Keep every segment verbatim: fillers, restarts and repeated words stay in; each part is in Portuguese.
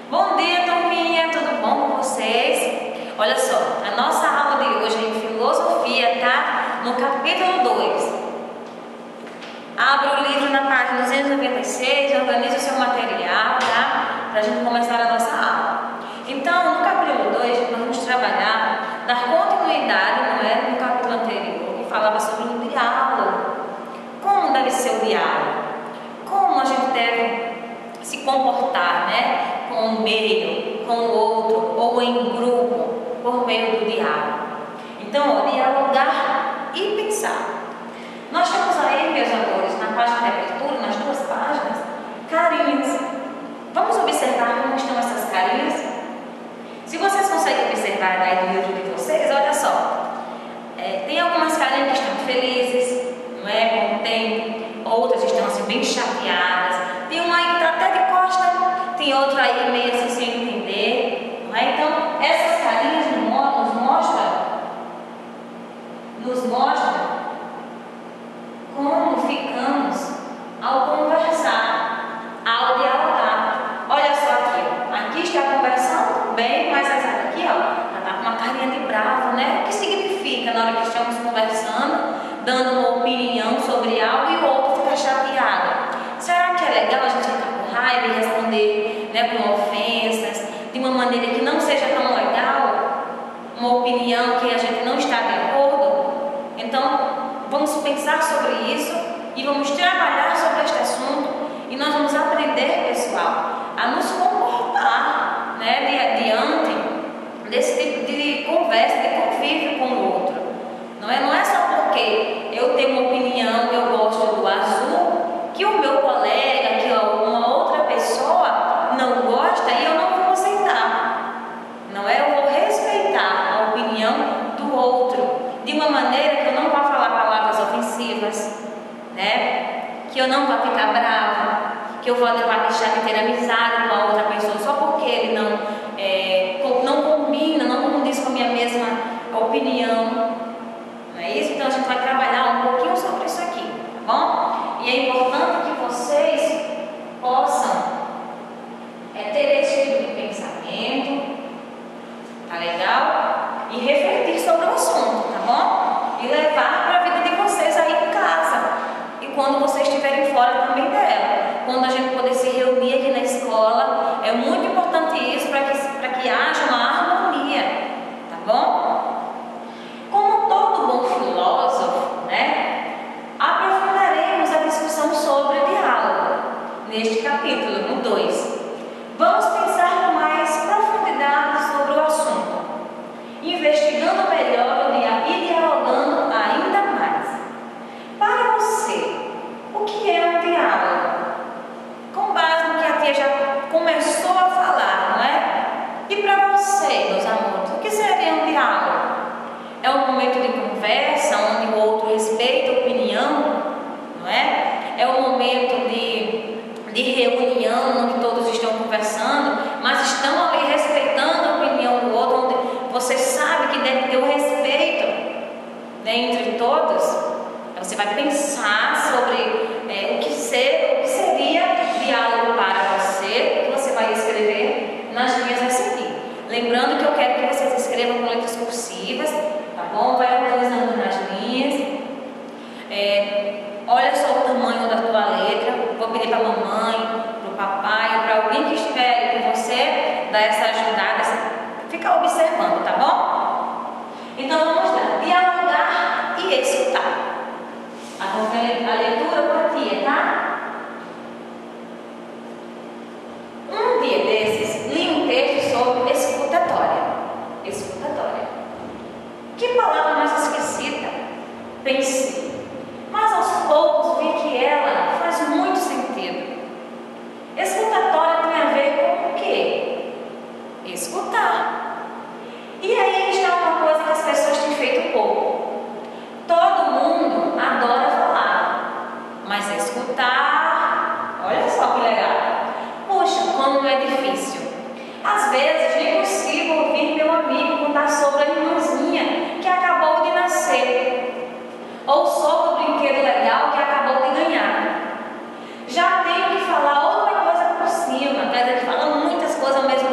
Bom dia, turminha, tudo bom com vocês? Olha só, a nossa aula de hoje é em filosofia, tá? No capítulo dois. Abra o livro na página duzentos e noventa e seis, organize o seu material, tá? Pra gente começar a nossa aula. Então, no capítulo dois, nós vamos trabalhar, dar continuidade, não é? No capítulo anterior, que falava sobre o diálogo. Como deve ser o diálogo? Como a gente deve se comportar, né? Com o meio, com o outro, ou em grupo, por meio do diálogo. Então, ó, dialogar e pensar. Nós temos aí, meus amores, na página de abertura, nas duas páginas, carinhas. Vamos observar como estão essas carinhas? Se vocês conseguem observar aí no livro de vocês, olha só. É, tem algumas carinhas que estão felizes, não é? Contentes, outras estão assim bem chateadas. Tem uma aí que está até de costa, tem outra aí meio assim sem entender, não é? Então, essas carinhas nos mostram, nos mostram como ficamos ao conversar, ao dialogar. Olha só aqui, ó. Aqui está conversando bem, mas essa daqui, ó, ela está com uma carinha de bravo, né? O que significa na hora que estamos conversando, dando uma opinião sobre algo e o outro fica chateado? Será que é legal a gente ficar com raiva e responder, né, com ofensas, de uma maneira que não seja tão legal? Uma opinião que a gente não está de acordo? Então, vamos pensar sobre isso e vamos trabalhar sobre este assunto e nós vamos aprender, pessoal, a nos comportar, né, diante desse tipo de conversa, de convívio com o outro. Não é, não é só porque eu tenho uma opinião, eu gosto do azul, que o meu colega, que uma outra pessoa não gosta e eu não vou aceitar. Não é? Eu vou respeitar a opinião do outro de uma maneira que eu não vá falar palavras ofensivas, né? Que eu não vá ficar brava, que eu vou deixar de ter amizade com a outra pessoa só porque ele não, é, não combina, não condiz com a minha mesma opinião. Não é isso? Então a gente vai trabalhar um pouquinho sobre isso aqui, tá bom? E é importante que vocês possam é, ter esse tipo de pensamento, tá legal? E refletir sobre o assunto, tá bom? E levar para a vida de vocês aí em casa. E quando vocês estiverem fora também dela. Quando a gente poder se reunir aqui na escola, é muito importante isso para que, para que haja uma harmonia, tá bom? Como todo bom filósofo, né? Aprofundaremos a discussão sobre diálogo neste capítulo, no dois. Vamos pensar com mais profundidade sobre o assunto, investigando melhor e dialogando ainda mais. Para você, o que é um diálogo? Com base no que a tia já começou a falar, não é? E para você, meus amores, o que seria um diálogo? É um momento de conversa onde o outro respeita a opinião, não é? É um momento de, de reunião onde todos estão conversando, mas estão ali respeitando a opinião do outro, onde você sabe que deve ter o respeito, né, entre todos. Você vai pensar sobre é, o, que ser, o que seria diálogo para você, que você vai escrever nas linhas a seguir. Lembrando que eu quero que vocês escrevam com letras cursivas, tá bom? Vai organizando nas linhas. É, olha só o tamanho da tua letra. Vou pedir para a mamãe, para o papai, para alguém que estiver aí com você, dar essa ajudada, ficar observando, tá bom? Então vamos lá. Dialogar e escutar. Acompanhe a leitura com a tia, tá? Um dia desses, li um texto sobre escutatória. Escutatória. Que palavra mais esquisita? Pensei. Mas aos poucos vi que ela faz muito sentido. Escutatória tem a ver com o quê? Escutar. E aí está uma coisa que as pessoas têm feito pouco. Todo mundo adora falar, mas escutar, olha só que legal. Puxa, como é difícil. Às vezes nem consigo ouvir meu amigo contar sobre a irmãzinha que acabou de nascer, ou sobre o brinquedo legal que acabou de ganhar. Já tenho que falar outra coisa por cima, quer dizer, que fala muitas coisas ao mesmo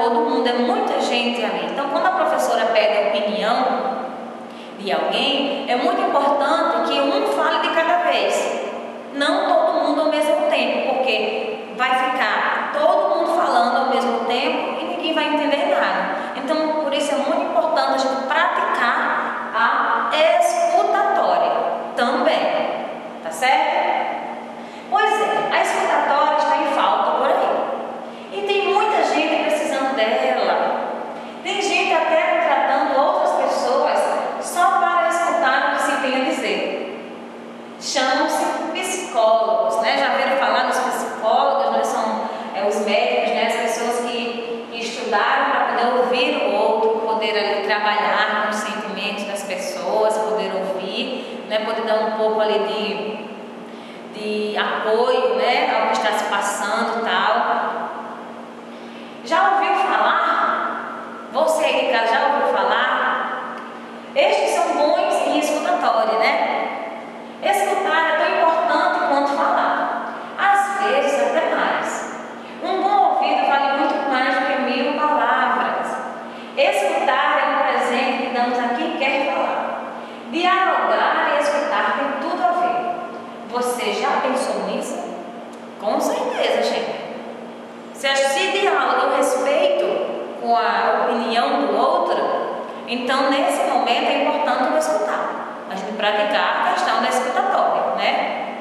todo mundo, é muita gente ali. Então, quando a professora pede a opinião de alguém, é muito importante que um fale de cada vez, não todo mundo ao mesmo tempo, porque vai ficar todo mundo falando ao mesmo tempo e ninguém vai entender nada. Então, por isso é muito importante a gente praticar a escutatória também, tá certo? Pois é, a escutatória está em falta por aí. E tem muita gente precisando dela. Tem gente até contratando outras pessoas só para escutar o que se tem a dizer. Chamam-se psicólogos, né? Já ouviram falar dos psicólogos, né? São é, os médicos, né? As pessoas que, que estudaram para poder ouvir o outro, poder ali, trabalhar com os sentimentos das pessoas, poder ouvir, né? Poder dar um pouco ali de, de apoio, né? Ao que está se passando e tal. Já ouviu falar? Você aí de casa já ouviu falar? Estes são bons em escutatória, né? Escutar é tão importante quanto falar. Às vezes até mais. Um bom ouvido vale muito mais do que mil palavras. Escutar é um presente que damos a quem quer falar. Dialogar e escutar tem tudo a ver. Você já pensou nisso? Com certeza, gente. Se se dialoga o respeito com a opinião do outro, então nesse momento é importante o escutar. A gente praticar a questão da escutatória, né?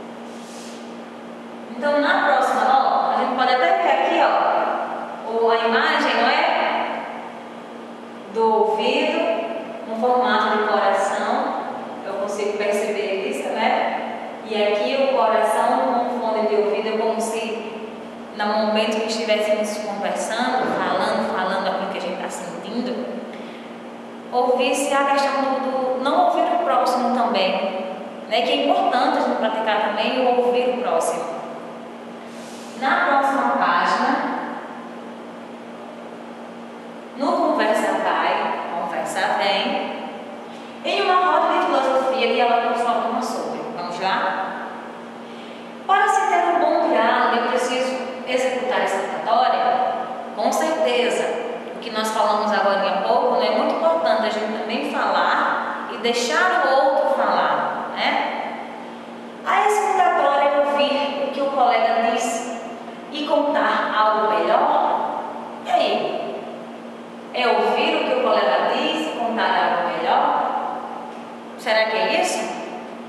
Então na próxima aula, a gente pode até ver aqui, ó, a imagem, não é? Do ouvido, um formato de coração, eu consigo perceber isso, né? E aqui o coração com fone de ouvido, é como se no momento que estivéssemos conversando, falando, falando aquilo que a gente está sentindo, ouvisse a questão do, do não ouvir o próximo também, né? Que é importante a gente praticar também o ouvir o próximo. Na próxima página, no Conversa Vai, Conversa Vem, em uma roda de filosofia dialogamos falamos sobre. Vamos lá? Para se ter um bom diálogo, é preciso executar a escutatória? Com certeza. O que nós falamos agora há pouco, né, é muito importante a gente também falar e deixar o outro falar, né? A escutatória é ouvir o que o colega diz e contar algo melhor. E aí? É ouvir o que o colega diz e contar algo melhor? Será que é isso?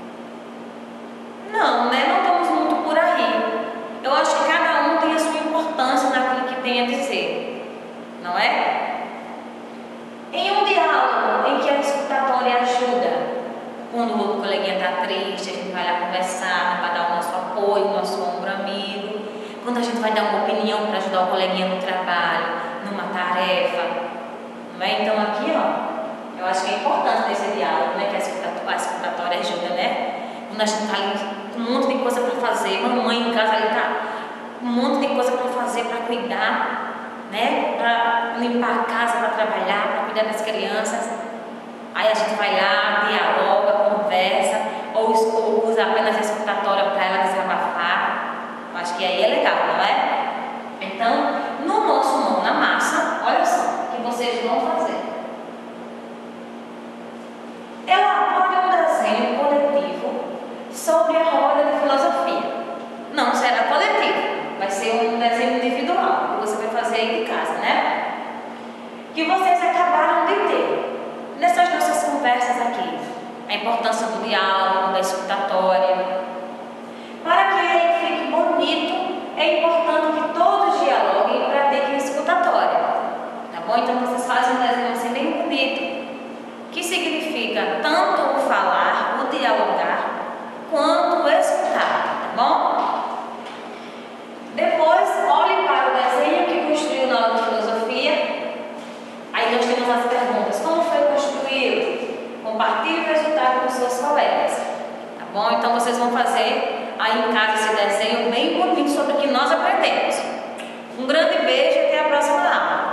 Não, né? Não estamos muito por aí. Eu acho que cada um tem a sua importância naquilo que tem a dizer, não é? Em um diálogo em que a escutatória ajuda, quando o outro coleguinha está triste, a gente vai lá conversar, vai dar o nosso apoio, o nosso ombro amigo. Quando a gente vai dar uma opinião para ajudar o coleguinha no trabalho, numa tarefa, não é? Então aqui, ó, eu acho que é importante nesse diálogo, né, que a escutatória, a escutatória ajuda, né? Quando a gente está ali com um monte de coisa para fazer, mamãe em casa ali está um monte de coisa para fazer, para cuidar, né? Para limpar a casa, para trabalhar, para cuidar das crianças. Aí a gente vai lá, dialoga, conversa, ou, ou usa apenas a escutatória para ela desabafar. Acho que aí é legal, não é? Então, no nosso Mão na Massa, olha só o que vocês vão fazer. Elabore um desenho coletivo sobre a roda de filosofia. Não será coletivo, vai ser um desenho individual que você vai fazer aí de casa, né? Que vocês acabaram de ter nessas nossas conversas aqui. A importância do diálogo, da escutatória. Para que ele fique bonito, é importante que todos dialoguem e pratiquem a escutatória. Tá bom? Então vocês fazem um desenho assim bem bonito, que significa tanto o falar, o dialogar, quanto o escutar, tá bom? Depois, olhe para o desenho que construiu na aula de filosofia. Aí nós temos as perguntas: como foi construído? Compartilhe o resultado com seus colegas, tá bom? Então vocês vão fazer aí em casa esse desenho bem bonito sobre o que nós aprendemos. Um grande beijo e até a próxima aula.